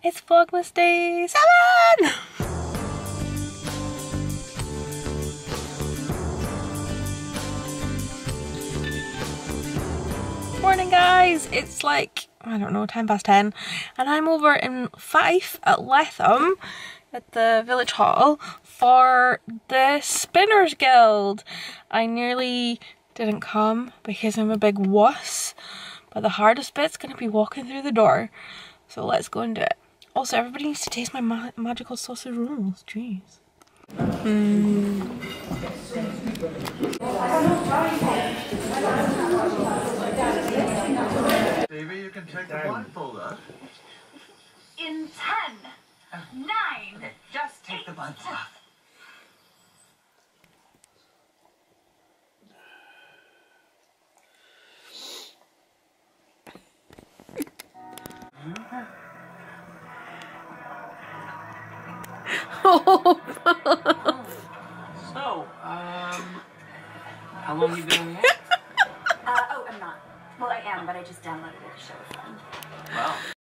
It's Vlogmas Day 7! Morning guys, it's like, I don't know, 10 past 10 and I'm over in Fife at Letham at the village hall for the Spinners Guild. I nearly didn't come because I'm a big wuss, but the hardest bit's gonna be walking through the door, so let's go and do it. Also, everybody needs to taste my magical sausage rolls. Jeez. Baby, you can take the blindfold off. In 10, 9, Just take the blindfold off. So, how long have you been on the app? oh, I'm not. Well, I am, but I just downloaded it to show a friend. Wow.